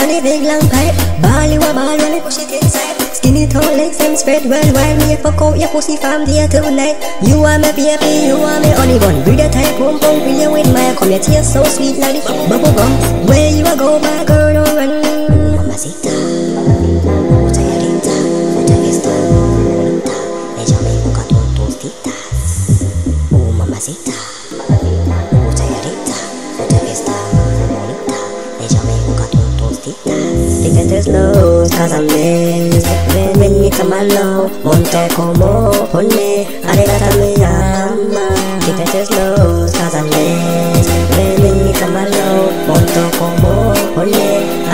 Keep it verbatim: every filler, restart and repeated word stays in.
the big long pipe. Ball you a ball when I push it inside. Skinny tall legs them spread worldwide. Me fuck out your pussy from day till night. You are my baby, you are my honey bun. Breathe a tight pump pump, fill you with my come. Your tears so sweet like the bubble gum. Where you a go, my girl, don't run. Mamacita, muchachita, muchachita, bonita. Déjame buscar tus tostitas. Oh mamacita, muchachita, muchachita, bonita. Déjame buscar tus tostitas. Take it slow, cause I'm missed. Ven, ven y tómalo. Monte como ponme. Arregata mi alma. Take it slow, cause I'm missed. Ven, ven y tómalo. Monte como ponme.